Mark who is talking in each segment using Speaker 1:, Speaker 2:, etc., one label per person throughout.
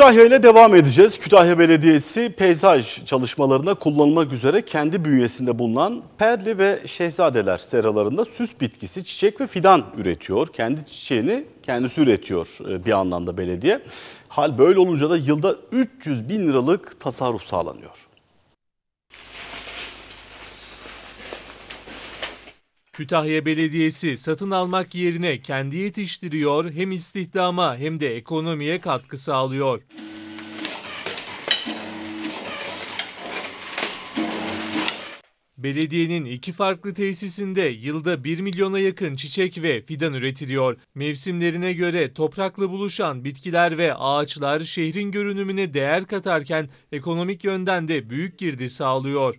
Speaker 1: Kütahya ile devam edeceğiz. Kütahya Belediyesi peyzaj çalışmalarına kullanılmak üzere kendi bünyesinde bulunan Perli ve Şehzadeler seralarında süs bitkisi, çiçek ve fidan üretiyor. Kendi çiçeğini kendisi üretiyor bir anlamda belediye. Hal böyle olunca da yılda 300 bin liralık tasarruf sağlanıyor.
Speaker 2: Kütahya Belediyesi satın almak yerine kendi yetiştiriyor, hem istihdama hem de ekonomiye katkı sağlıyor. Belediyenin 2 farklı tesisinde yılda 1 milyona yakın çiçek ve fidan üretiliyor. Mevsimlerine göre toprakla buluşan bitkiler ve ağaçlar şehrin görünümüne değer katarken ekonomik yönden de büyük girdi sağlıyor.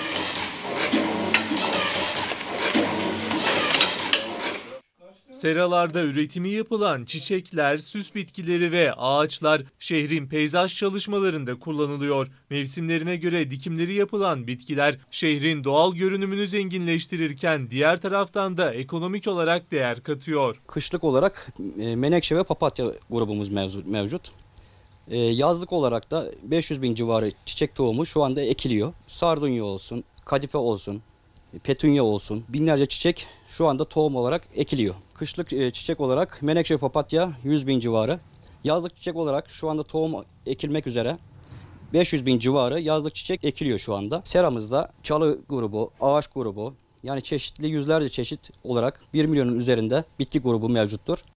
Speaker 2: Seralarda üretimi yapılan çiçekler, süs bitkileri ve ağaçlar şehrin peyzaj çalışmalarında kullanılıyor. Mevsimlerine göre dikimleri yapılan bitkiler şehrin doğal görünümünü zenginleştirirken diğer taraftan da ekonomik olarak değer katıyor.
Speaker 3: Kışlık olarak menekşe ve papatya grubumuz mevcut. Yazlık olarak da 500 bin civarı çiçek tohumu şu anda ekiliyor. Sardunya olsun, kadife olsun, petunya olsun, binlerce çiçek şu anda tohum olarak ekiliyor. Kışlık çiçek olarak menekşe papatya 100 bin civarı. Yazlık çiçek olarak şu anda tohum ekilmek üzere 500 bin civarı yazlık çiçek ekiliyor şu anda. Seramızda çalı grubu, ağaç grubu, yani çeşitli yüzlerce çeşit olarak 1 milyonun üzerinde bitki grubu mevcuttur.